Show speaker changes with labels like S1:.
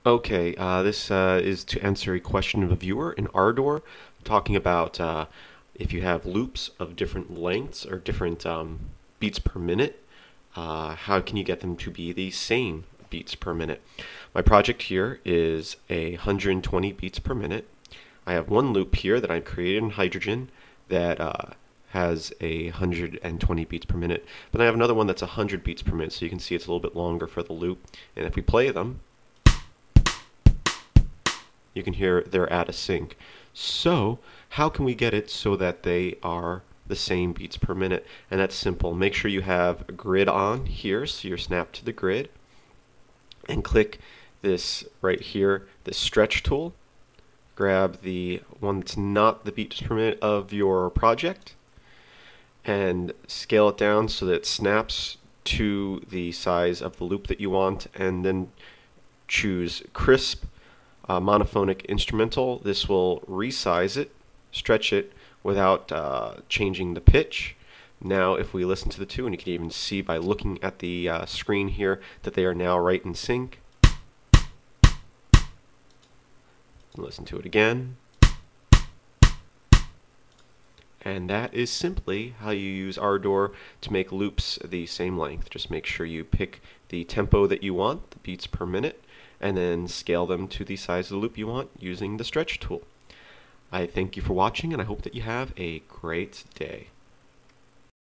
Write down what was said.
S1: Okay, this is to answer a question of a viewer in Ardor, talking about if you have loops of different lengths or different beats per minute, how can you get them to be the same beats per minute? My project here is 120 beats per minute. I have one loop here that I created in Hydrogen that has 120 beats per minute, but I have another one that's 100 beats per minute, so you can see it's a little bit longer for the loop. And if we play them, you can hear they're out of sync. So how can we get it so that they are the same beats per minute? And that's simple. Make sure you have a grid on here, so you're snapped to the grid, and click this right here, this stretch tool. Grab the one that's not the beats per minute of your project and scale it down so that it snaps to the size of the loop that you want, and then choose crisp monophonic instrumental. This will resize it, stretch it without changing the pitch. Now if we listen to the two, and you can even see by looking at the screen here that they are now right in sync. Listen to it again. And that is simply how you use Ardor to make loops the same length. Just make sure you pick the tempo that you want, the beats per minute, and then scale them to the size of the loop you want using the stretch tool. I thank you for watching, and I hope that you have a great day.